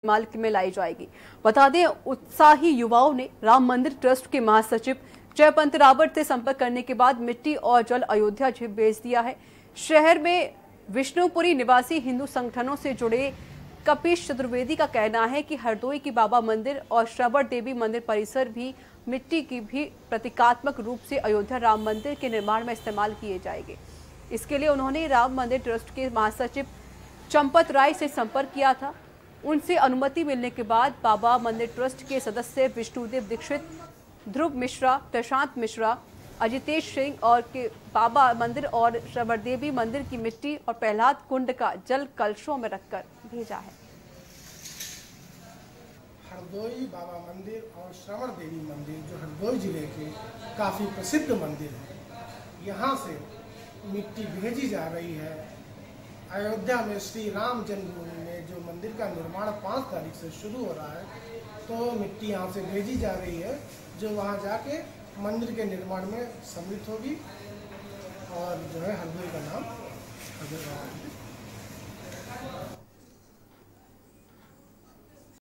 इस्तेमाल में लाई जाएगी। बता दें, उत्साही युवाओं ने राम मंदिर ट्रस्ट के महासचिव जयपंत रावत से संपर्क करने के बाद मिट्टी और जल अयोध्या भेज दिया है। शहर में विष्णुपुरी निवासी हिंदू संगठनों से जुड़े कपीश चतुर्वेदी का कहना है कि हरदोई की बाबा मंदिर और श्रवण देवी मंदिर परिसर भी मिट्टी की भी प्रतीकात्मक रूप से अयोध्या राम मंदिर के निर्माण में इस्तेमाल किए जाएंगे। इसके लिए उन्होंने राम मंदिर ट्रस्ट के महासचिव चंपत राय से संपर्क किया था। उनसे अनुमति मिलने के बाद बाबा मंदिर ट्रस्ट के सदस्य विष्णुदेव दीक्षित, ध्रुव मिश्रा, प्रशांत मिश्रा, अजितेश सिंह और के बाबा मंदिर और श्रवण देवी मंदिर की मिट्टी और प्रहलाद कुंड का जल कलशों में रखकर भेजा है। हरदोई बाबा मंदिर और श्रवण देवी मंदिर जो हरदोई जिले के काफ़ी प्रसिद्ध मंदिर है, यहाँ से मिट्टी भेजी जा रही है। अयोध्या में श्री राम जन्मभूमि में जो मंदिर का निर्माण 5 तारीख से शुरू हो रहा है, तो मिट्टी यहाँ से भेजी जा रही है जो वहाँ जाके मंदिर के निर्माण में सम्मिलित होगी और जो है हरदोई का नाम हरदोई